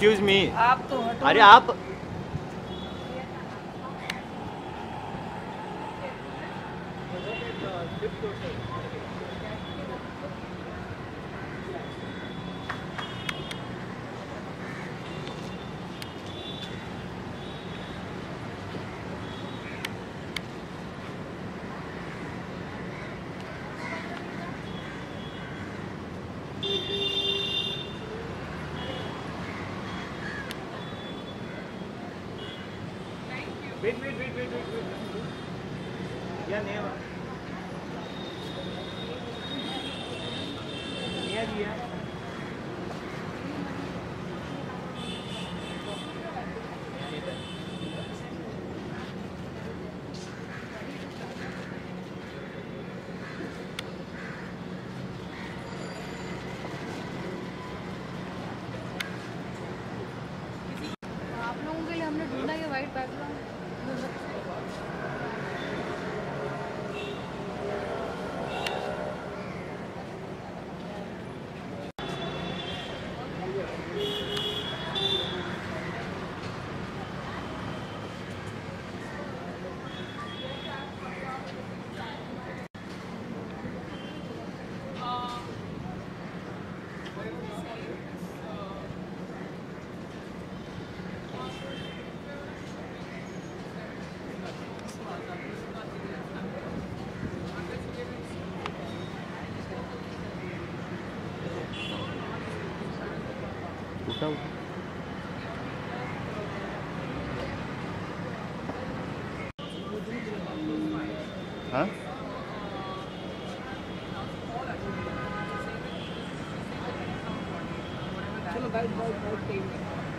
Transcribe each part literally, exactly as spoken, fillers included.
Excuse me. आप तो हटो। अरे आप Wait, wait, wait, wait, wait, wait. Yeah, Neha. Neha जी है। आप लोगों के लिए हमने ढूंढा ये वाइट बैकग्राउंड। उठाओ। हाँ चलो बैठ बैठ बैठ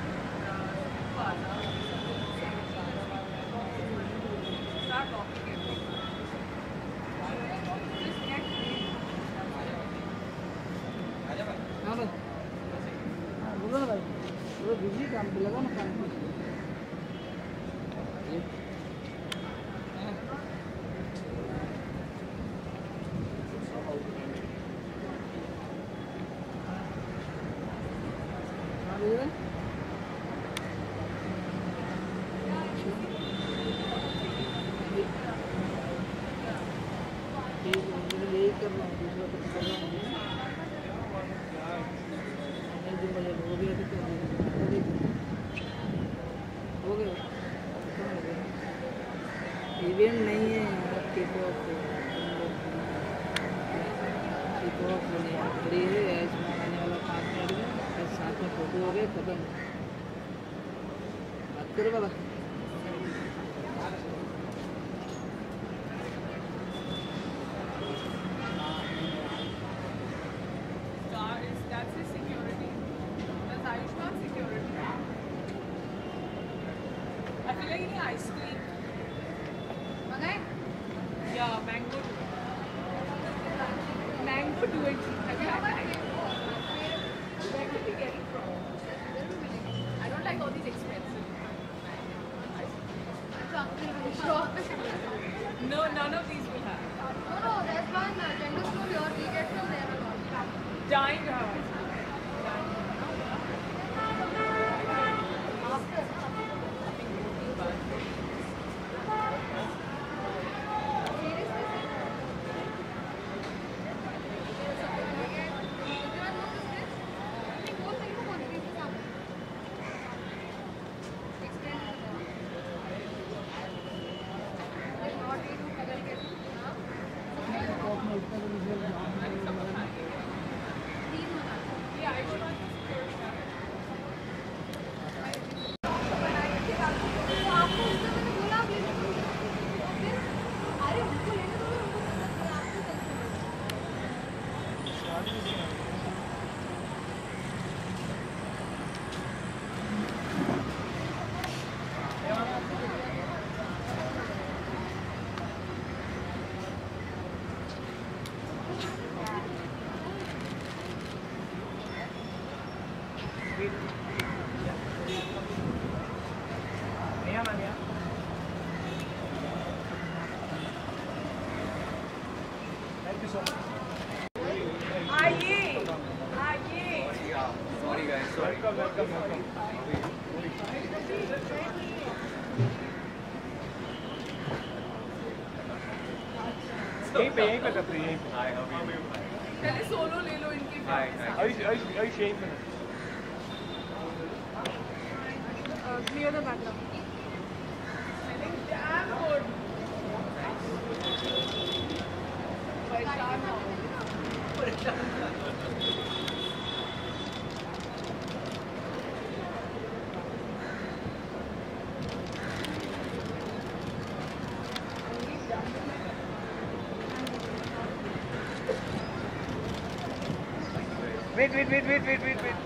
हाँ भाई बोलो ना भाई, वो बिजली काम पे लगा ना काम पे। यही करना है, दूसरा कुछ करना नहीं है। हो गया तो हो गया इवेंट नहीं है यार, किक ऑफ किक ऑफ होने फ्री है। इसमें आने वाला पाँच मिनट में बस साथ में फोटो हो गए खत्म। बात करो बाबा। That's his security. That's Ayushmann security. I feel like eating ice cream. मंगाए? Yeah, mango. Mango do it. Have you had that? Where did you get it from? I don't like all these expensive. No, none of these will have. No, no, there's one uh, gender store here. We get from there a lot. Dying to have. आइए आइए sorry guys sorry. Welcome, welcome, welcome. यहीं पे यहीं पे करते हैं यहीं पे. Hi, how are you? पहले सोलो ले लो इनकी. Hi, hi. आयुष आयुष आयुष यहीं पे. Clear the background. Damn good. परेशान हो. Wait, wait, wait, wait, wait, wait, wait.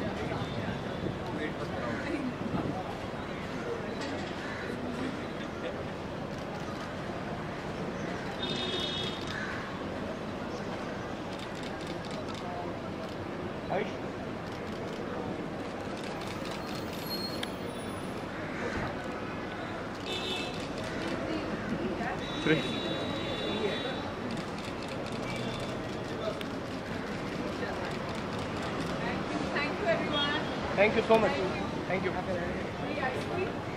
Ayush. Three. Thank you everyone. Thank you so much. Thank you. Free ice cream.